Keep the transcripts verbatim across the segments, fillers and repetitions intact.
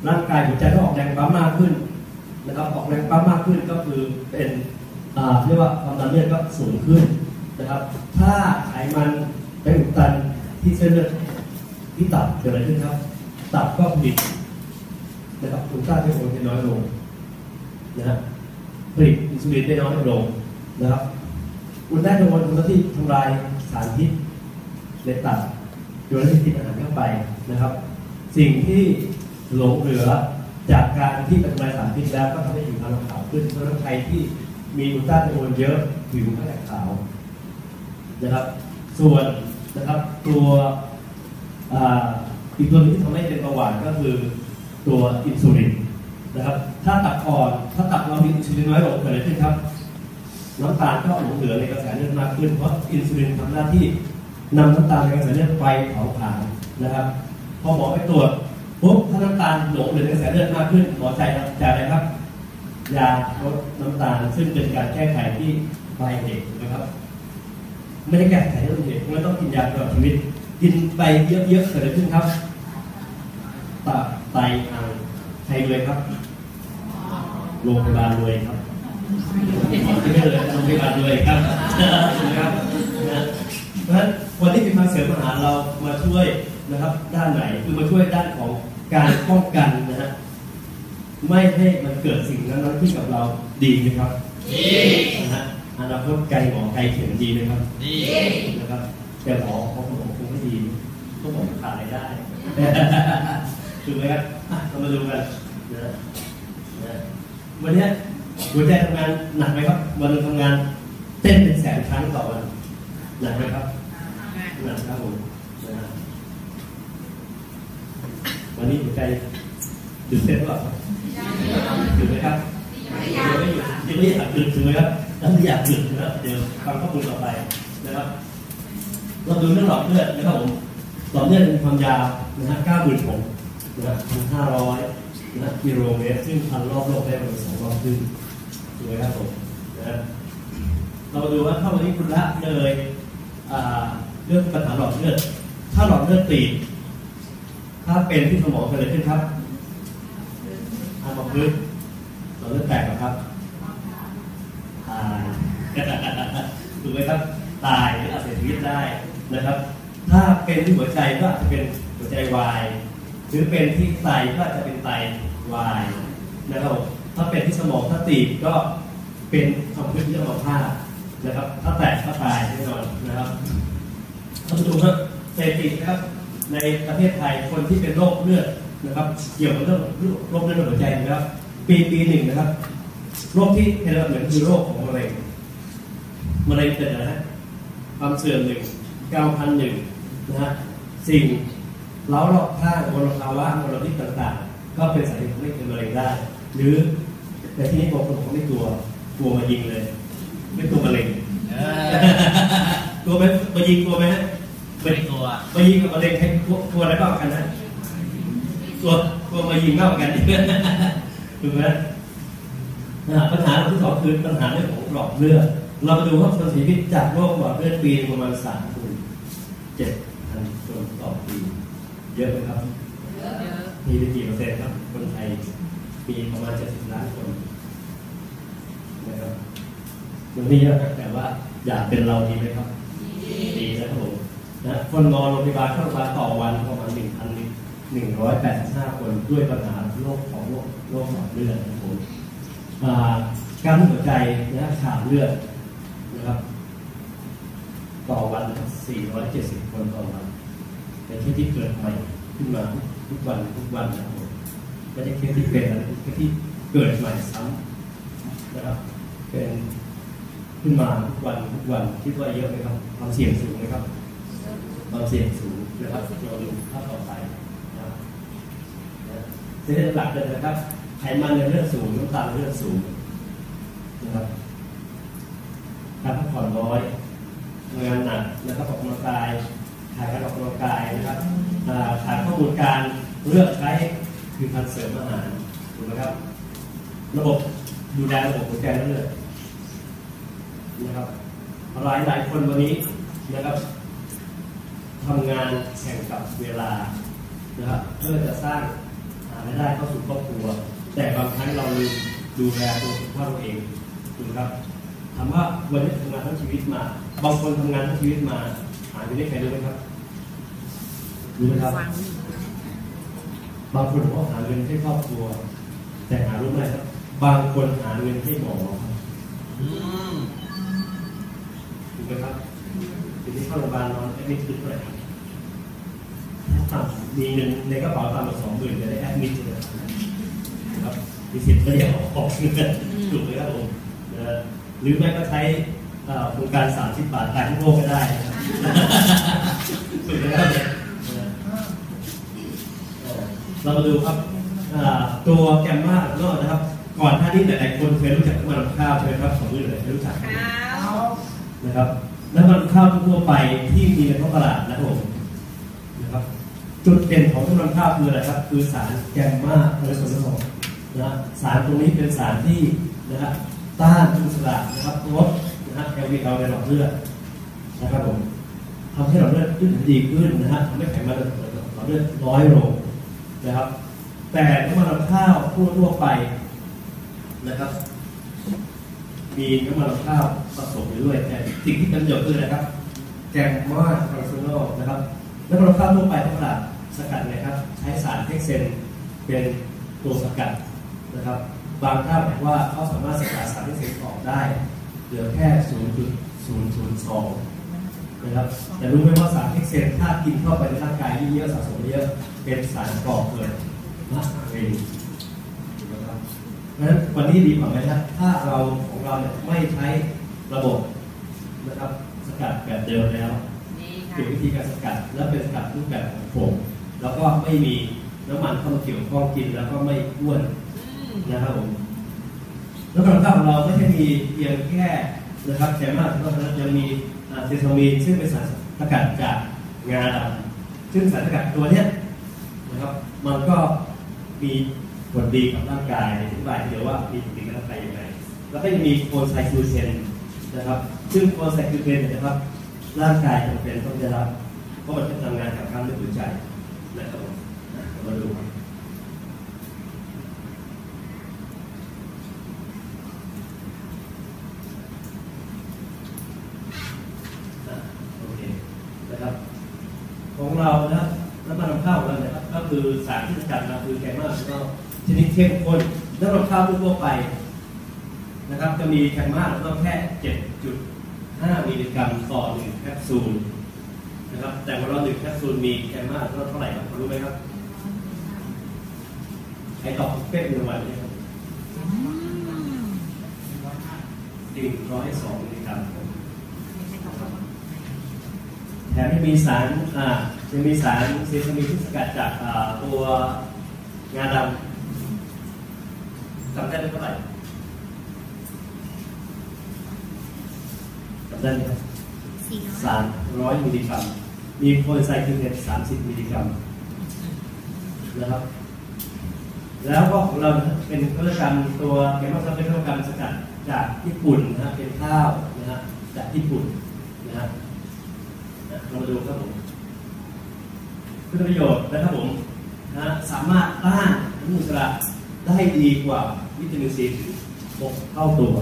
ร่างกายหัวใจก็ออกแรงปั๊มมากขึ้นนะครับออกแรงปั๊มมากขึ้นก็คือเป็นเรียกว่าความดันเลือดก็สูงขึ้นนะครับถ้าไขมันไปอุดตันที่เส้นเลือดที่ตับเกิดอะไรขึ้นครับตับก็ผลิตนะครับกลูต้าไทโอนได้น้อยลงนะฮะผลิตอินซูลินได้น้อยลงนะครับกลูต้าไทโอนทำหน้าที่ทำลายสารพิษในตับโดยที่กินอาหารเข้าไปนะครับสิ่งที่หลงเหลือจากการที่ทำลายสารพิษแล้วก็ทำให้ผิวพรรณขาวขึ้นเพราะฉะนั้นใครที่มีกลูต้าไทโอนเยอะผิวก็จะขาวนะครับส่วนนะครับตัวอีกตัวนึงที่ทำให้เป็นเบาหวานก็คือตัวอินซูลินนะครับถ้าตับอ่อนถ้าตับเรามีอินซูลินน้อยลงเกิดอะไรขึ้นครับน้ำตาลก็หลงเหลือในกระแสเลือดมากขึ้นเพราะอินซูลินทำหน้าที่นำน้ำตาลในกระแสเลือดไปเผาผลาญนะครับพอหมอไปตรวจปุ๊บถ้าน้ำตาลหลงเหลือในกระแสเลือดมากขึ้นหมอจ่ายจ่ายอะไรครับยาลดน้ำตาลซึ่งเป็นการแก้ไขที่ปลายเหตุนะครับไม่ได้แก้ไขที่ต้นเหตุไม่ต้องกินยาตลอดชีวิตกินไปเยอะๆเกิดอะไรขึ้นครับตับไตอังใครรวยครับโรงพยาบาลรวยครับไม่เลยโรงพยาบาลรวยครับนะครับเพราะฉะนั้นวันนี้เป็นมาเสริมอาหารเรามาช่วยนะครับด้านไหนคือมาช่วยด้านของการป้องกันนะฮะไม่ให้มันเกิดสิ่งนั้นๆขึ้นกับเราดีไหมครับดีนะฮะอนาคตไกลหมอไกลเข็มดีไหมครับดีนะครับแต่หมอเขาบอกคงไม่ดีก็บอกขาดรายได้ถูกไหมครับเรามาดูกันนะนะวันนี้หัวใจทำงานหนักไหมครับวันนึงทำงานเต้นเป็นแสนครั้งต่อวันหนักไหมครับหนักครับผมนะวันนี้หัวใจตื่นเต้นหรือเปล่าตื่นไหมครับยังไม่ยังไม่อยากตื่นถูกไหมครับแล้วไม่อยากตื่นนะครับเดี๋ยวฟังข้อมูลต่อไปนะครับเราดูเรื่องหลอดเลือดนะครับผมหลอดเลือดมีความยาวนะฮะเก้าหมื่นหกนะพันห้าร้อยนะกิโลเมตรซึ่งพันรอบโลกได้ประมาณสองรอบครึ่งถูกไหมครับผมนะเราดูว่าถ้าวันนี้คุณละเลยเรื่องปัญหาหลอดเลือดถ้าหลอดเลือดตีบถ้าเป็นที่สมองเกิดอะไรขึ้นครับอาบอกพื้นหลอดเลือดแตกครับตายถูกไหมครับตายหรืออาจเสียชีวิตได้นะครับถ้าเป็นที่หัวใจก็อาจจะเป็นหัวใจวายหรือเป็นที่ไตก็อาจจะเป็นไตวายนะครับถ้าเป็นที่สมองถ้าตีบก็เป็นความพื้นที่อัมพาตนะครับถ้าแตกก็ตายแน่นอนนะครับเราดูว่าสถิตินะครับในประเทศไทยคนที่เป็นโรคเลือดนะครับเกี่ยวกับเรื่องโรคเลือดในหัวใจนะครับปีปีหนึ่งนะครับโรคที่เป็นระดับหนึ่งคือโรคของมะเร็งมะเร็งเป็นอะไรนะความเสื่อมหนึ่งเก้าพันหนึ่งนะฮะสิ่งเล้ารอบข้างมลภาวะมลพิษต่างๆก็เป็นสาเหตุทำให้เกิดมะเร็งได้หรือแต่ที่นี้บางคนเขาไม่กลัวกลัวมายิงเลยไม่กลัวมะเร็งกลัวไหมมายิงกลัวไหมฮะไม่กลัวมายิงกับมะเร็งใครกลัวอะไรบ้างกันนะกลัวกลัวมายิงมากกว่ากันถูกไหมปัญหาที่สองคือปัญหาเรื่องของหลอดเลือดเรามาดูว่าคนเสียชีวิตจากโรคหลอดเลือดปีประมาณสามคูณเจ็ดพันคนต่อปีเยอะไหมครับเยอะมีเป็นกี่เปอร์เซ็นต์ครับคนไทยมีประมาณเจ็ดสิบล้านคนนะครับมันไม่เยอะแต่ว่าอยากเป็นเราดีไหมครับดีนะครับผมนะคนนอนโรงพยาบาลเข้ามาต่อวันประมาณหนึ่งพันหนึ่งร้อยแปดสิบห้าคนด้วยปัญหาโรคของโรคโรคหลอดเลือดนะครับผมการหัวใจนะขาดเลือดนะครับต่อวันสี่ร้อยเจ็ดสิบคนต่อวันเป็นเคสที่เกิดใหม่ขึ้นมาทุกวันทุกวันนะครับไม่ใช่เคสที่เป็นอะไรเคสที่เกิดใหม่ซ้ำนะครับเป็นขึ้นมาทุกวันทุกวันคิดว่าเยอะไหมครับความเสี่ยงสูงไหมครับความเสี่ยงสูงนะครับเราดูภาพต่อไปนะครับเส้นหลักเลยนะครับไขมันในเลือดสูงน้ำตาลในเลือดสูงนะครับการพักผ่อนน้อยทำงานหนักนะครับออกกำลังกายขาดการออกกำลังกายนะครับขาดข้อมูลการเลือกใช้คือการเสริมอาหารถูกไหมครับระบบดูแลระบบหัวใจและเลือดนะครับหลายหลายคนวันนี้นะครับทำงานแข่งกับเวลานะครับเพื่อจะสร้างหาารายได้เข้าสู่ครอบครัวแต่บางครั้งเราลืมดูแลตัวสุขภาพตัวเองถูกไหมครับถามว่าวันนี้ทำงานทั้งชีวิตมาบางคนทำงานทั้งชีวิตมาหาเงินได้ใครรู้ไหมครับรู้ไหมครับบางคนบอกว่าหาเงินให้ครอบครัวแต่หารู้ไหมครับบางคนหาเงินให้หมอถูกไหมครับทีนี้เข้าโรงพยาบาลนอนแอดมิทคือเท่าไหร่มีเงินในกระเป๋าตังค์สองหมื่นจะได้แอดมิทเลยครับมีสิทธิ์ไม่ได้ออกออกเงินถูกไหมครับผมหรือแม้ก็ใช้โครงการสามสิบบาทขายทุกโลกก็ได้ถูกไหมครับเรามาดูครับตัวแกมมาโน่นะครับก่อนหน้านี้หลายๆคนเคยรู้จักน้ำมันข้าวใช่ไหมครับของมือเลยรู้จักนะครับน้ำมันข้าวทั่วไปที่มีในท้องตลาดนะครับผมนะครับจุดเด่นของน้ำมันข้าวคืออะไรครับคือสารแกมมาคอเลสเตอรอลนะสารตรงนี้เป็นสารที่นะครับต้านอนุมูลอิสระนะครับลดนะฮะ แอล ดี แอล ในหลอดเลือดนะครับผมทำให้หลอดเลือดขึ้นดีขึ้นนะฮะทำให้ไขมันในหลอดเลือดน้อยลงนะครับแต่น้ำมันข้าวทั่วทั่วไปนะครับมีน้ำมันข้าวผสมไปด้วยแต่สิ่งที่เป็นประโยชน์คืออะไรครับแกมมาคอเลสเตอรอลนะครับน้ำมันข้าวทั่วไปทั้งหลายสกัดนะครับใช้สารเฮกเซนเป็นตัวสกัดนะครับบางท่านบอกว่าเขาสามารถสกัดสารเฮกเซนออกได้เหลือแค่ ศูนย์จุดศูนย์ศูนย์สอง นะครับแต่รู้ไหมว่าสารเฮกเซนถ้ากินเข้าไปในร่างกายเยอะสะสมเยอะเป็นสารก่อเกิดมะเร็งนะครับเพราะฉะนั้นวันนี้ดีกว่าไหมครับถ้าเราของเราเนี่ยไม่ใช้ระบบนะครับสกัดแบบเดิมแล้วเกี่ยววิธีการสกัดและเป็นสกัดรูปแบบของผงแล้วก็ไม่มีน้ำมันเข้ามาเกี่ยวข้องกินแล้วก็ไม่อ้วนนะครับผมแล้วการข้าวของเราไม่ใช่มีเพียงแค่นะครับแคมมาเพราะฉะนั้นยังมีเซซามีนซึ่งเป็นสารสกัดจากงาดำซึ่งสารสกัดตัวนี้นะครับมันก็มีผลดีกับร่างกายอธิบายทีเดียวว่ามีผลดีกับร่างกายยังไงแล้วก็ยังมีโคไซคลูเทนนะครับซึ่งโคไซคลูเทนนะครับร่างกายจำเป็นต้องได้รับเพราะมันจะทำงานกับกล้ามเนื้อหัวใจนะครับมาดูนะครับของเรานะครับน้ำมันข้าวของเราเนี่ยก็คือสารที่สกัดมาคือแกมมาก็ชนิดเข้มข้นน้ำมันข้าวทั่วไปนะครับจะมีแกมมาก็แค่ เจ็ดจุดห้า มิลลิกรัมต่อหนึ่งแคปซูลนะครับแต่ของเราหนึ่งแคปซูลมีแกมมาเท่าไหร่ครับรู้ไหมครับใครตอบเป๊ะในวันนี้ครับหนึ่งร้อยสองมิลลิกรัมแถมยังมีสารอ่ายังมีสารเซซามีนที่สกัดจากตัวงาดำจำได้เท่าไหร่จำได้ไหมครับสามร้อยมิลลิกรัมมีโคไซคลูเทนสามสิบมิลลิกรัมนะครับแล้วก็ของเราเป็นนวัตกรรมตัวแกมมาซับเป็นนวัตกรรมสกัดจากญี่ปุ่นนะเป็นข้าวนะฮะจากญี่ปุ่นนะฮะเรามาดูครับผมคุณประโยชน์นะครับผมนะสามารถต้านอนุมูลอิสระได้ดีกว่าวิตามินซีถึงหกเท่าตัว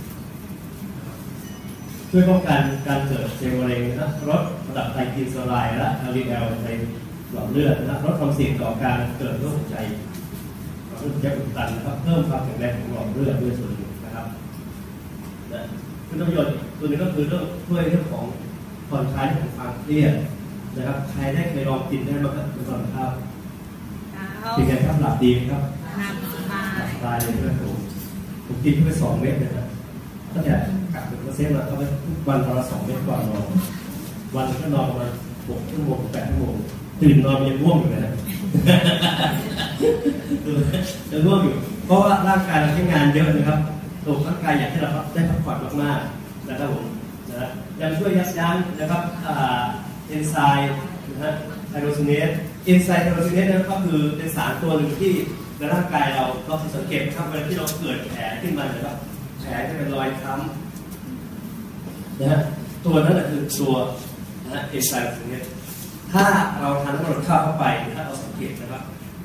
ช่วยป้องกันการเกิดเซลล์มะเร็งนะลดระดับไตรกลีเซอไรด์และ แอล ดี แอล ในหลอดเลือดนะลดความเสี่ยงต่อการเกิดโรคหัวใจโรคหัวใจอุดตันนะครับเพิ่มความแข็งแรงของหลอดเลือดด้วยส่วนหนึ่งนะครับนะคุณประโยชน์ตัวนี้ก็คือเรื่องช่วยเรื่องของผ่อนคลายของความเครียดนะครับใครได้เคยลองกินได้บ้างครับคุณสอนครับเป็นไงครับหลับดีไหมครับหลับสบายสบายเลยใช่ไหมผมผมกินไปสองเม็ดเลยนะตั้งแต่กลับเป็นเปอร์เซ็นต์มาเข้าไปทุกวันวันละสองเม็ดก่อนนอนวันก็นอนประมาณหกชั่วโมงแปดชั่วโมงตื่นนอนยังง่วงอยู่เลยนะยังง่วงอยู่เพราะว่าร่างกายเราใช้งานเยอะนะครับตัวร่างกายอยากให้เราได้พักผ่อนมากๆนะครับผมนะยังช่วยยับยั้งนะครับเอนไซม์นะฮะไทโรซินเนสเอนไซม์ไทโรซินเนสนั่นก็คือเป็นสารตัวหนึ่งที่ในร่างกายเราเราสังเกตครับเวลาที่เราเกิดแผลขึ้นมานะครับแผลจะเป็นรอยช้ำนะฮะตัวนั้นแหละคือตัวนะเอนไซม์ไทโรซินเนสถ้าเราทานน้ำมันข้าวเข้าไปถ้าเราสังเกตนะครับ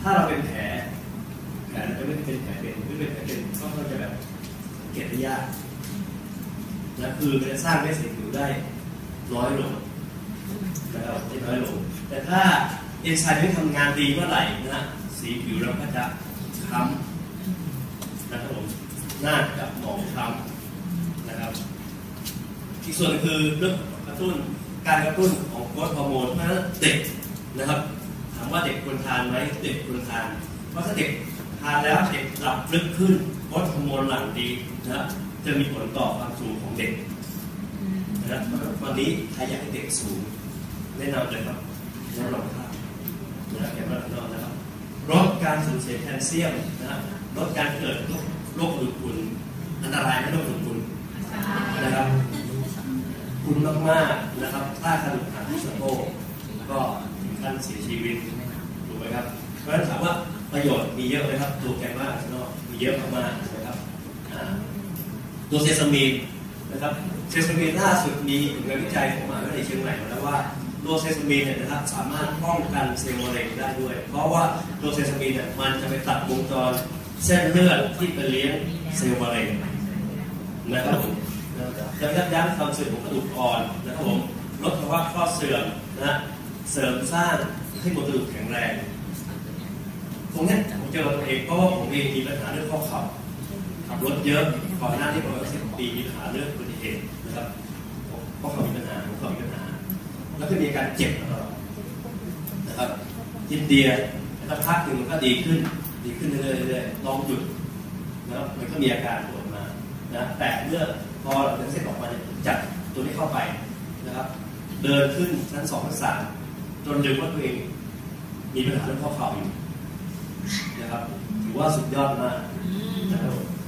ถ้าเราเป็นแผลแผลจะไม่เป็นแผลเป็นไม่เป็นแผลเป็นก็จะแบบเก็บได้ยากนะคือมันจะสร้างเม็ดสีผิวได้น้อยลงนะครับได้น้อยลงแต่ถ้าเอนไซม์ไม่ทำงานดีเมื่อไหร่นะสีผิวเราก็จะคล้ำนะครับผมหน้าจะหมองคล้ำนะครับอีกส่วนคือเรื่องกระตุ้นการกระตุ้นของโกรทฮอร์โมนเพราะฉะนั้นเด็กนะครับถามว่าเด็กควรทานไหมเด็กควรทานเพราะถ้าเด็กทานแล้วเด็กหลับลึกขึ้นโกรทฮอร์โมนหลั่งดีนะจะมีผลต่อความสูงของเด็กนะครับวันนี้ใครอยากให้เด็กสูงแนะนำเลยครับแนะนำครับนะครับแนะนำนะครับลดการสูญเสียแคลเซียมนะครับลดการเกิดโรคอื่นอุ่นอันตรายไม่โรคอื่นอุ่นนะครับคุณมากๆนะครับถ้ากระดูกหักที่สะโพกก็ถึงขั้นเสียชีวิตถูกไหมครับเพราะฉะนั้นถามว่าประโยชน์มีเยอะเลยครับตัวแกมมาเนาะมีเยอะมากๆนะครับตัวเซซามีนนะครับเซซามีนล่าสุดมีงานวิจัยของมหาวิทยาลัยเชียงใหม่มาแล้วว่าตัวเซซามีนเนี่ยนะครับสามารถป้องกันเซลล์มะเร็งได้ด้วยเพราะว่าตัวเซซามีนเนี่ยมันจะไปตัดวงจรเส้นเลือดที่ไปเลี้ยงเซลล์มะเร็งนะครับผมจะยับยั้งความเสื่อมของกระดูกอ่อนนะครับผมลดภาวะข้อเสื่อมนะเสริมสร้างให้มวลกระดูกแข็งแรงตรงนี้ผมเจอตัวเองเพราะว่าผมเองมีปัญหาเรื่องข้อเข่าขับรถเยอะก่อนหน้าที่ประมาณสิบปีมีปัญหาเรื่องอุบัติเหตุนะครับข้อเข่ามีปัญหาหัวเข่ามีปัญหาแล้วก็มีการเจ็บตลอดนะครับกินเดียแล้วพักหนึ่งมันก็ดีขึ้นดีขึ้นเรื่อยๆลองหยุดแล้วมันก็มีอาการปวดมานะแต่เมื่อพอเราเสร็จออกมาจัดตัวนี้เข้าไปนะครับเดินขึ้นชั้นสองชั้นสามจนลืมว่าตัวเองมีปัญหาเรื่องข้อเข่าอยู่นะครับถือว่าสุดยอดมากนะครับ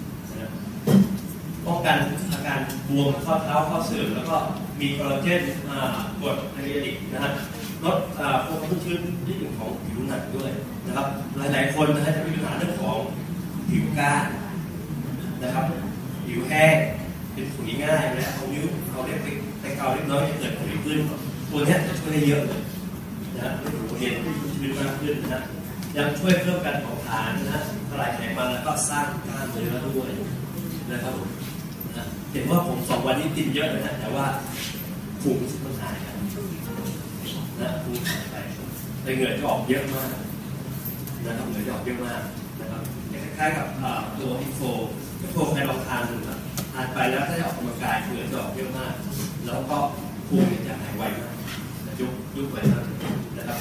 ป้องกันอาการบวมข้อเท้าข้อเสื่อมแล้วก็มีคอลลาเจนกรดไฮยาลิกนะฮะลดพวกความชื้นที่ถึงของผิวหนังด้วยนะครับหลายๆคนนะฮะจะมีปัญหาเรื่องของผิวก้านนะครับผิวแห้งเป็นขุยง่ายและเอานิ้วเอาเล็บไปไปเกาเล็บน้อยจะเกิดขุยขึ้นตัวนี้จะช่วยได้เยอะเลยนะฮะให้ผิวเห็นชื้นมากขึ้นนะยังช่วยเพิ่มการเผาผลาญนะทลายไขมันแล้วก็สร้างกล้ามเนื้อด้วยนะครับนะเห็นว่าผมสองวันนี้กินเยอะเลยนะแต่ว่าภูมิมันหายนะภูมิหายไปแต่เหงื่อจะออกเยอะมากนะครับเหงื่อจะออกเยอะมากนะครับคล้ายๆกับตัวอินโฟอินโฟใครลองทานดูนะทานไปแล้วถ้าจะออกกำลังกายเหงื่อจะออกเยอะมากแล้วก็ภูมิจะหายไวมากยุบยุบไปนะครับ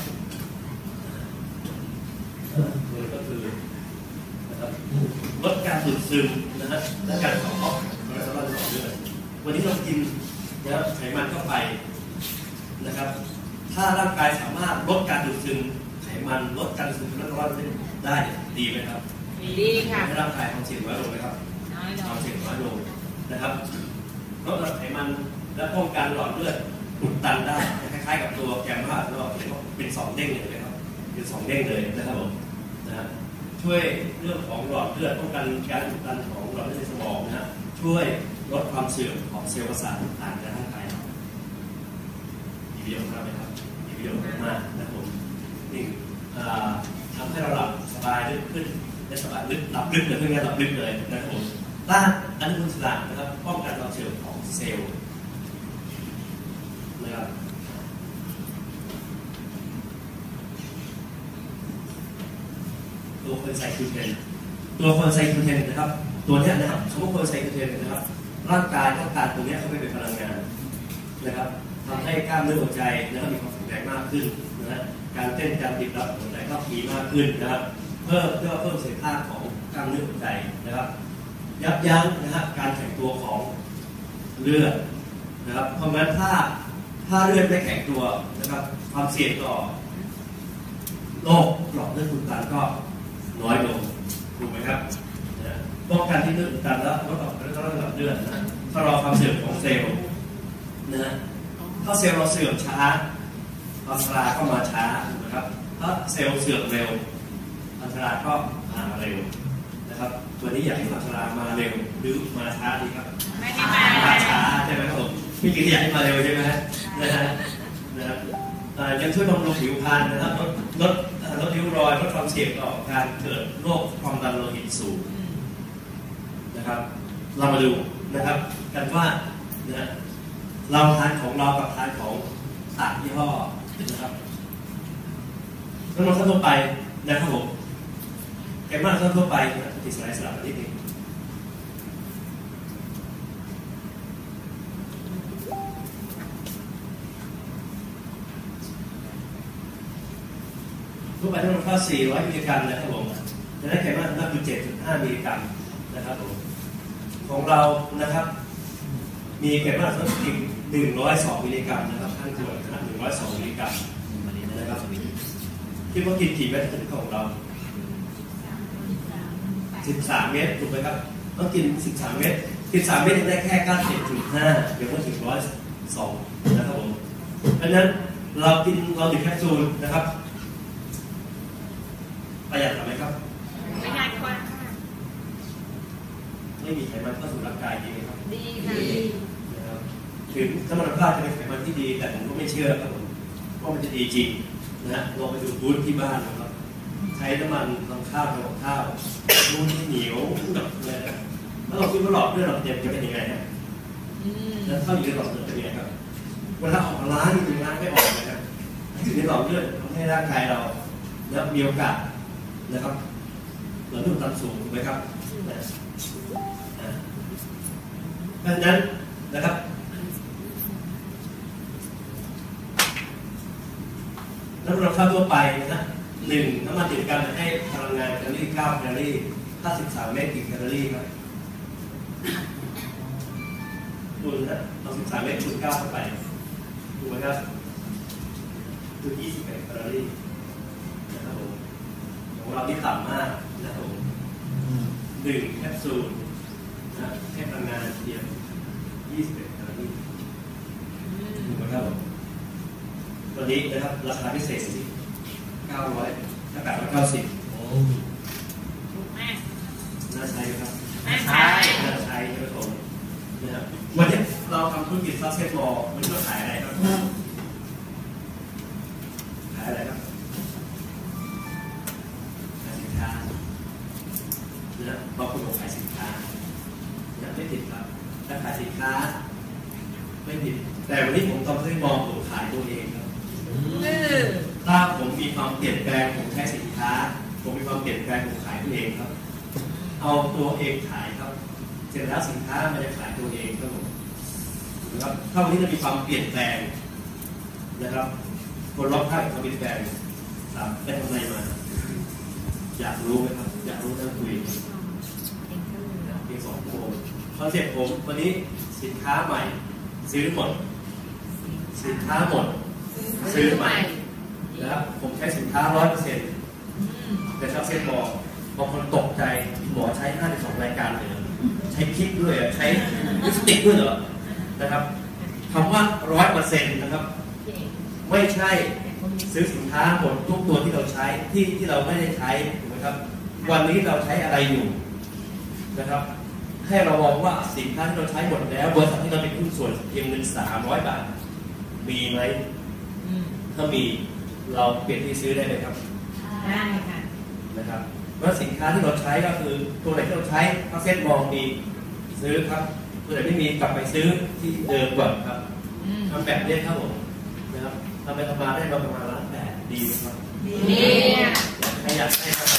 นี่ก็คือนะครับลดการดูดซึมนะฮะและการเผาผลาญและสารพัดของเลือดวันนี้เรากินนะครับไขมันเข้าไปนะครับถ้าร่างกายสามารถลดการดูดซึมไขมันลดการดูดซึมและสารพัดได้ดีไหมครับดีค่ะให้ร่างกายความเสี่ยงน้อยลงไหมครับความเสี่ยงน้อยลงนะครับลดไขมันและป้องกันหลอดเลือดอุดตันได้คล้ายๆกับตัวแกมมาเราเป็นสองเด้งเลยนะครับเป็นสองเด้งเลยนะครับผมนะช่วยเรื่องของหลอดเลือดป้องกันการอุดตันของหลอดเลือดในสมองนะช่วยลดความเสื่อมของเซลล์ประสาทต่างๆในร่างกายมีประโยชน์มากไหมครับมีประโยชน์มากนะครับผมนี่ทำให้เราหลับสบายลึกขึ้นและสบายลึกหลับลึกเลยเพื่อนหลับลึกเลยนะครับผมต้านอนุมูลอิสระนะครับป้องกันความเสื่อมของเซลล์นะครับตัวคนไซคิวเทนตัวคนไซคิวเทนนะครับตัวนี้นะครับสมมติคนไซคิวเทนนะครับร่างกายต้องการตัวนี้เข้าไปเป็นพลังงานนะครับทำให้กล้ามเนื้อหัวใจนะครับมีความแข็งแรงมากขึ้นนะฮะการเต้นการติดต่อหัวใจก็มีมากขึ้นนะครับเพื่อเพื่อเพิ่มประสิทธิภาพของกล้ามเนื้อหัวใจนะครับยับยั้งนะฮะการแข็งตัวของเลือดนะครับเพราะงั้นถ้าถ้าเลือดไม่แข็งตัวนะครับความเสี่ยงต่อโรคหลอดเลือดอุดตันก็น้อยลงถูกไหมครับป้องกันที่เลือดอุดตันแล้วลดออกแล้วก็ลดระดับเลือดนะถ้ารอความเสื่อมของเซลล์นะฮะถ้าเซลล์เราเสื่อมช้าอันตรายก็มาช้านะครับถ้าเซลล์เสื่อมเร็วอันตรายก็มาเร็วนะครับตัวนี้อยากให้อันตรายมาเร็วหรือมาช้าดีครับไม่ได้มามาช้าใช่ไหมครับผมพี่กินอยากให้มาเร็วใช่ไหมฮะนะฮะนะครับยังช่วยบำรุงผิวพรรณนะครับลดลดลดริ้วรอยลดความเสี่ยงต่อการเกิดโรคความดันโลหิตสูงนะครับเรามาดูนะครับกันว่านะเราทานของเรากับทานของต่างยี่ห้อนะครับน้ำมันทั่วไปนะครับผมแกมมาทั่วไปนะติดสไลด์สลับนิดนึงทั่วไปทั้งหมดก็สี่ร้อยมิลลิกรัมนะครับผมดังนั้นแกมมาน่าคือ เจ็ดจุดห้า มิลลิกรัมนะครับผมของเรานะครับมีแกมมาทั้งอีกหนึ่งร้อยสองมิลลิกรัมนะครับทั้งขวดนะครับหนึ่งร้อยสองมิลลิกรัมนะครับที่ว่ากินกี่เม็ดของเราสิบสามเม็ดถูกไหมครับต้องกินสิบสามเม็ดสิบสามเม็ดได้แค่เก้าสิบจุดห้าเดี๋ยวก็ถึงหนึ่งร้อยสองนะครับผมดังนั้นเรากินเราดื่มแคปซูลนะครับประหยัดไหมครับประหยัดกว่าไม่มีไขมันเข้าสู่ร่างกายดีไหมครับดีค่ะนะครับถึงน้ำมันพลาดจะเป็นไขมันที่ดีแต่ผมก็ไม่เชื่อครับผมว่ามันจะดีจริงนะฮะลองไปดูบูธที่บ้านนะครับใช้น้ำมันทำข้าวทำกับข้าวบูธที่เหนียวแบบเลยนะแล้วเราคิดว่าหลอดเลือดเราเต็มจะเป็นยังไงฮะแล้วเข้าอยู่ในหลอดเลือดเป็นยังไงครับเวลาออกมาล้างอยู่ล้างไม่ออกนะครับอยู่ในหลอดเลือดทำให้ร่างกายเราแล้วมีโอกาสนะครับเหมือนนุ่มตันสูงถูกไหมครับดังนั้นนะครับน้ำมันข้าวทั่วไปนะหนึ่งน้ำมันดิบกันให้พลังงานแคลอรี่เก้าแคลอรี่ห้าสิบสามเมตรกี่แคลอรี่ครับคูณนะเอาสิบสามเมตรคูณเก้าเข้าไปถูกไหมครับคือยี่สิบเอ็ดแคลอรี่นะครับผมของเราที่ต่ำมากนะครับผมหนึ่งแคปซูลนะให้พลังงานเพียงยี่สิบเอ็ดแคลอรี่ถูกไหมครับผมวันนี้นะครับราคาพิเศษที่เก้าร้อยถ้าแปดร้อยเก้าสิบโอ้ถูกมากน่าใช้ครับน่าใช้น่าใช้ครับผมนะครับวันนี้เราทำธุรกิจซักเซ็ตบอลมันก็ขายอะไรครับขายอะไรครับขายสินค้านะบางคนบอกขายสินค้ายังไม่ผิดครับถ้าขายสินค้าไม่ผิดแต่วันนี้ผมทำเซ็ตบอลผมขายตัวเองครับถ้าผมมีความเปลี่ยนแปลงผมใช้สินค้าผมมีความเปลี่ยนแปลงผมขายตัวเองครับเอาตัวเองขายครับเสร็จแล้วสินค้ามันจะขายตัวเองครับผมนะครับถ้าวันนี้จะมีความเปลี่ยนแปลงนะครับคนรอบข้างเขาเปลี่ยนแปลงครับได้ทำอะไรมาอยากรู้ไหมครับอยากรู้นั่งคุยเพียงสองโมงคอนเซ็ปต์ผมวันนี้สินค้าใหม่ซื้อหมดสินค้าหมดซื้อใหม่นะครับผมใช้สินค้าร้อยเปอร์เซ็นต์แต่ชอบเซ็ตบอกบางคนตกใจหมอใช้ห้าสิบสองรายการเลยใช้คลิปด้วยใช้ลิปสติกด้วยเหรอนะครับคำว่าร้อยเปอร์เซ็นต์นะครับไม่ใช่ซื้อสินค้าหมดทุกตัวที่เราใช้ที่ที่เราไม่ได้ใช้ถูกไหมครับวันนี้เราใช้อะไรอยู่นะครับให้เรามองว่าสินค้าที่เราใช้หมดแล้วบริษัทที่เราเป็นหุ้นส่วนเพียงเงินสามร้อยบาทมีไหมถ้ามีเราเปลี่ยนที่ซื้อได้ไหมครับได้ค่ะนะครับเพราะสินค้าที่เราใช้ก็คือตัวไหนที่เราใช้ถ้าเซ็ตมองมีซื้อครับตัวไหนไม่มีกลับไปซื้อที่เดิมก่อนครับทำแบบนี้ครับผมนะครับทำไปทำมาได้เราประมาณล้านแปดดีไหมครับดีใครอยากให้ครับ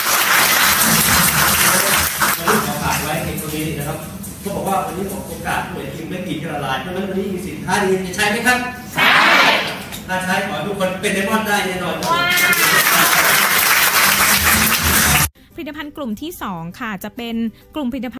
วันนี้ขอฝากไว้ในตรงนี้นะครับเขาบอกว่าวันนี้ผมโอกาสหน่วยทีมไม่กี่กระลายเพราะฉะนั้นวันนี้มีสินค้าดีจะใช้ไหมครับใช่ถ้าใช้ขอทุกคนเป็นไดมอนด์ได้แน่นอนผลิตภัณฑ์กลุ่มที่สองค่ะจะเป็นกลุ่มผลิตภัณฑ์